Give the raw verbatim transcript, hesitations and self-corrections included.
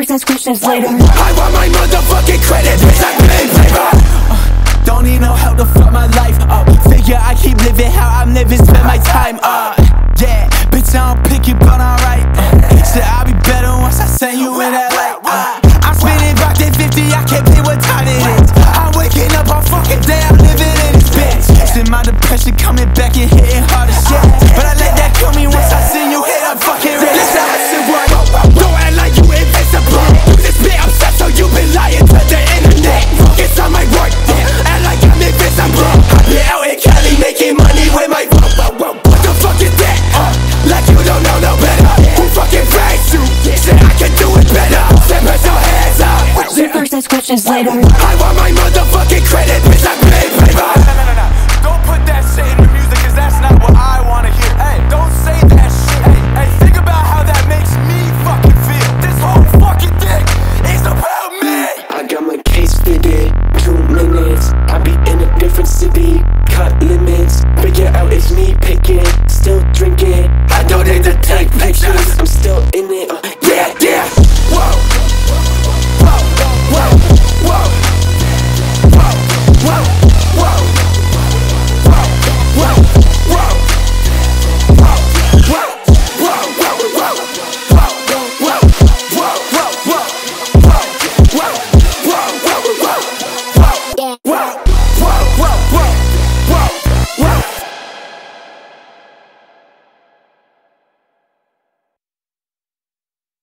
First ask questions later. I want my motherfucking credit, bitch, I paid labor. uh, Don't need no help to fuck my life up. Figure I keep living how I'm living, spend my time up. Yeah, bitch, I don't pick it, but alright. uh, Said I'll be better once I send you in that light. uh, I'm spinning rock at fifty, I can't pay what time it is. I'm waking up all fucking day, I'm living in this bitch. Send my depression coming back and hitting hard as shit. But I let that kill me once I see you hit, I'm fucking rich. Listen, I said what? Don't act like you invincible. You just been upset, so you been lying to the internet. Focus on my work, yeah. Act like I'm invincible. I been out in Cali making money with my whoa, whoa, whoa. What the fuck is that? Uh, like you don't know no better. Who fucking raised you? Said I can do it better. Said put your hands up. First ask questions later. I want my motherfucking credit, bitch, I paid labor. No, no, no, no. Don't put that shit in your music, cause that's not what I wanna hear. Hey, don't say that shit. Hey, hey, think about how that makes me fucking feel. This whole fucking thing is about me. I got my case fitted, two minutes. I be in a different city, cut limits. Figure out it's me picking, still drinking. I don't need to take pictures, I'm still in